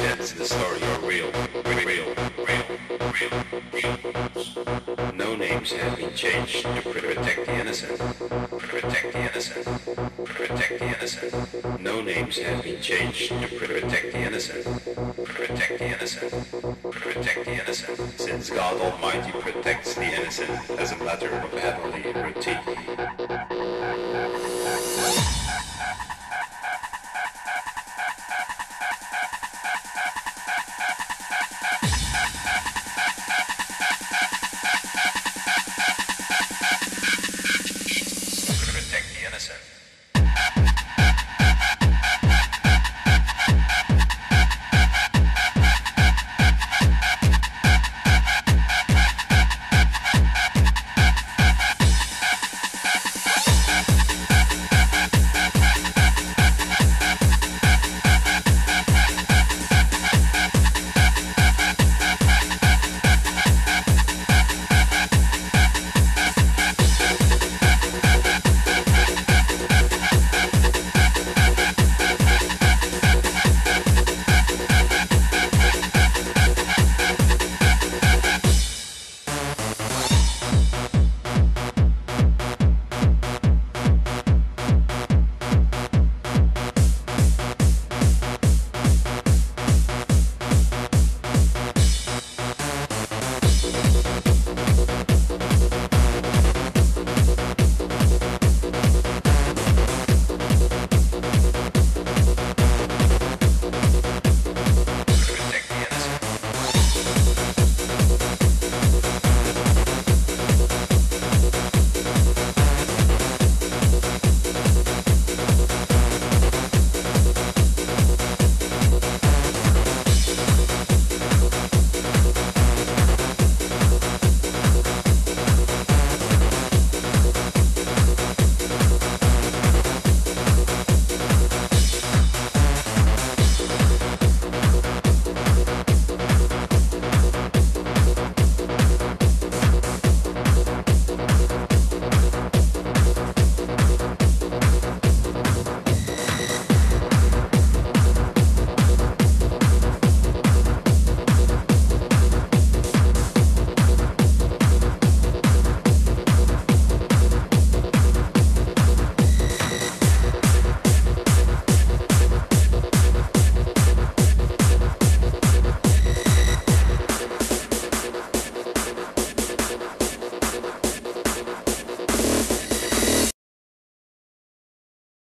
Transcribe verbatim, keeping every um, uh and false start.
events in the story are real, real, real, real, real. No names have been changed to protect the innocent, protect the innocent, protect the innocent. No names have been changed to protect the innocent, protect the innocent, protect the innocent. Since God Almighty protects the innocent as a matter of heavenly routine.